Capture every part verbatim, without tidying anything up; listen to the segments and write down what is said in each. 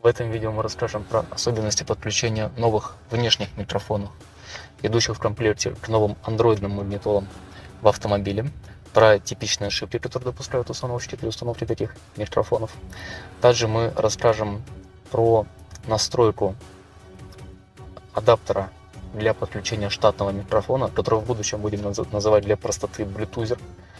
В этом видео мы расскажем про особенности подключения новых внешних микрофонов, идущих в комплекте к новым андроидным магнитолам в автомобиле, про типичные ошибки, которые допускают установщики при установке таких микрофонов. Также мы расскажем про настройку адаптера для подключения штатного микрофона, который в будущем будем называть для простоты Bluetooth,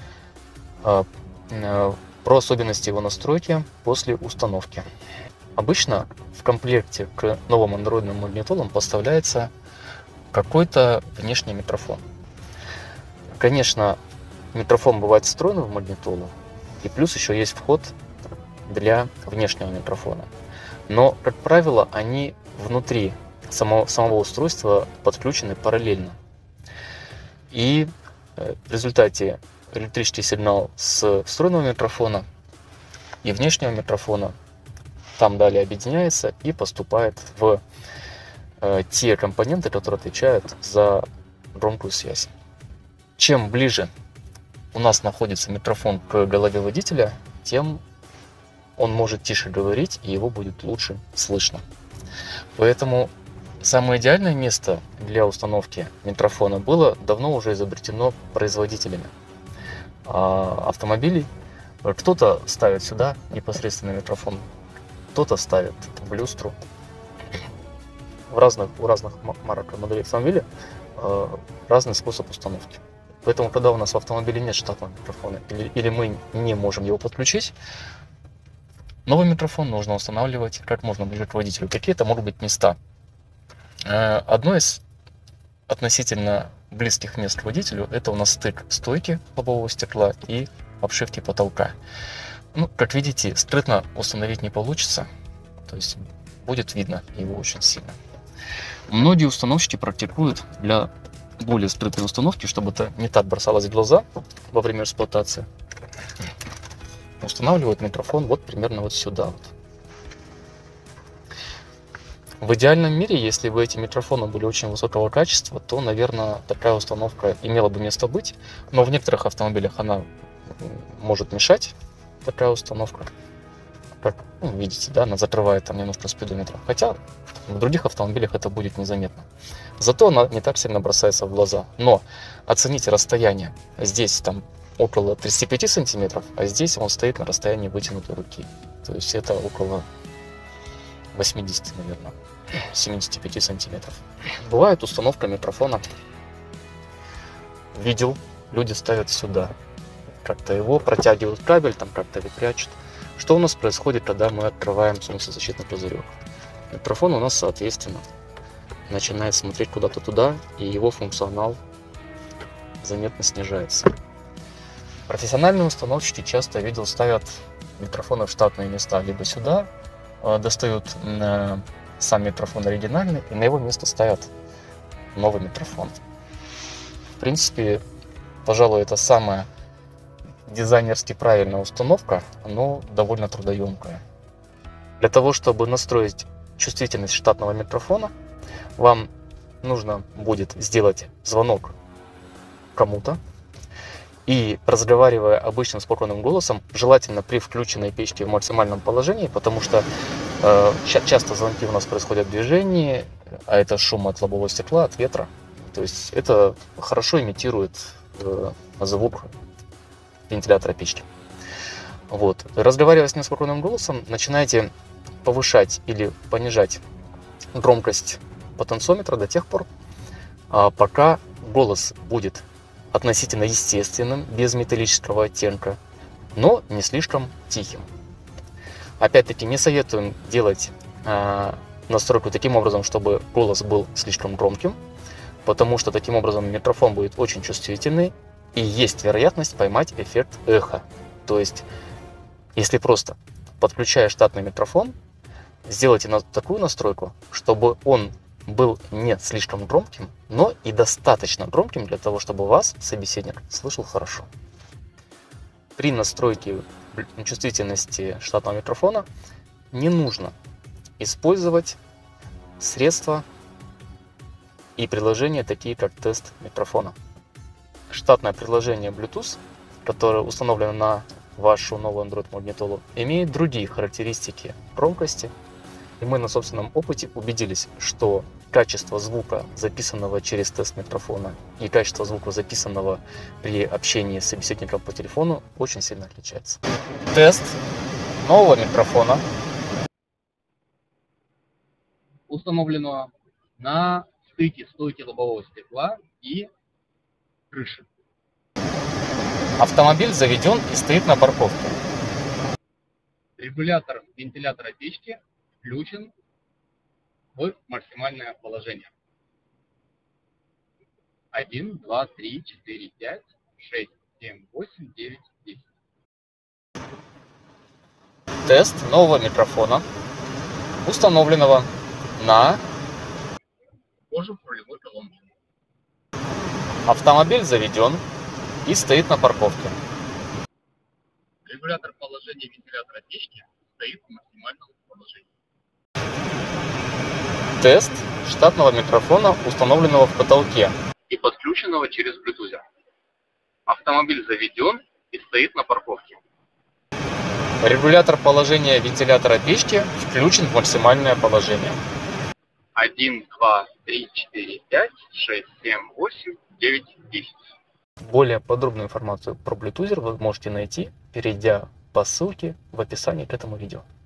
про особенности его настройки после установки. Обычно в комплекте к новым андроидным магнитолам поставляется какой-то внешний микрофон. Конечно, микрофон бывает встроен в магнитолу, и плюс еще есть вход для внешнего микрофона. Но, как правило, они внутри самого, самого устройства подключены параллельно. И в результате электрический сигнал с встроенного микрофона и внешнего микрофона там далее объединяется и поступает в э, те компоненты, которые отвечают за громкую связь. Чем ближе у нас находится микрофон к голове водителя, тем он может тише говорить, и его будет лучше слышно. Поэтому самое идеальное место для установки микрофона было давно уже изобретено производителями а, автомобилей. Кто-то ставит сюда непосредственно микрофон, кто-то ставит в люстру. В разных, у разных марок и моделей автомобиля э, разный способ установки. Поэтому, когда у нас в автомобиле нет штатного микрофона, или, или мы не можем его подключить, новый микрофон нужно устанавливать как можно ближе к водителю. Какие-то могут быть места. Э, одно из относительно близких мест к водителю — это у нас стык стойки лобового стекла и обшивки потолка. Ну, как видите, скрытно установить не получится, то есть будет видно его очень сильно. Многие установщики практикуют для более скрытой установки, чтобы это не так бросалось в глаза во время эксплуатации. Устанавливают микрофон вот примерно вот сюда. Вот. В идеальном мире, если бы эти микрофоны были очень высокого качества, то, наверное, такая установка имела бы место быть, но в некоторых автомобилях она может мешать. Такая установка, как ну, видите, да, она закрывает там немножко спидометр, хотя в других автомобилях это будет незаметно. Зато она не так сильно бросается в глаза. Но оцените расстояние. Здесь там около тридцати пяти сантиметров, а здесь он стоит на расстоянии вытянутой руки. То есть это около восьмидесяти, наверное, семидесяти пяти сантиметров. Бывает установка микрофона. Видел, люди ставят сюда. Как-то его протягивают кабель, там как-то его прячут. Что у нас происходит, когда мы открываем солнцезащитный козырек? Микрофон у нас, соответственно, начинает смотреть куда-то туда, и его функционал заметно снижается. Профессиональные установщики, часто видел, ставят микрофоны в штатные места, либо сюда, достают сам микрофон оригинальный, и на его место ставят новый микрофон. В принципе, пожалуй, это самая дизайнерски правильная установка, но довольно трудоемкая. Для того, чтобы настроить чувствительность штатного микрофона, вам нужно будет сделать звонок кому-то и, разговаривая обычным спокойным голосом, желательно при включенной печке в максимальном положении, потому что э, часто звонки у нас происходят в движении, а это шум от лобового стекла, от ветра. То есть это хорошо имитирует э, звук вентилятора печки. Вот. Разговаривая с неспокойным голосом, начинаете повышать или понижать громкость потенциометра до тех пор, пока голос будет относительно естественным, без металлического оттенка, но не слишком тихим. Опять-таки не советуем делать настройку таким образом, чтобы голос был слишком громким, потому что таким образом микрофон будет очень чувствительный, и есть вероятность поймать эффект эха. То есть, если просто подключая штатный микрофон, сделайте на такую настройку, чтобы он был не слишком громким, но и достаточно громким для того, чтобы вас собеседник слышал хорошо. При настройке чувствительности штатного микрофона не нужно использовать средства и приложения, такие как тест микрофона. Штатное приложение Bluetooth, которое установлено на вашу новую Android магнитолу, имеет другие характеристики громкости И мы на собственном опыте убедились, что качество звука, записанного через тест микрофона, и качество звука, записанного при общении с собеседником по телефону, очень сильно отличается. Тест нового микрофона, установленного на стыке стойки лобового стекла и крыши. Автомобиль заведен и стоит на парковке. Регулятор вентилятора печки включен в максимальное положение. один, два, три, четыре, пять, шесть, семь, восемь, девять, десять. Тест нового микрофона, установленного на Кожу рулевой колонки. автомобиль заведен и стоит на парковке. Регулятор положения вентилятора печки стоит в максимальном положении. Тест штатного микрофона, установленного в потолке И подключенного через Bluetooth. Автомобиль заведен и стоит на парковке. Регулятор положения вентилятора печки включен в максимальное положение. один, два, три, четыре, пять, шесть, семь, восемь, девять, десять. Более подробную информацию про Bluetooth вы можете найти, перейдя по ссылке в описании к этому видео.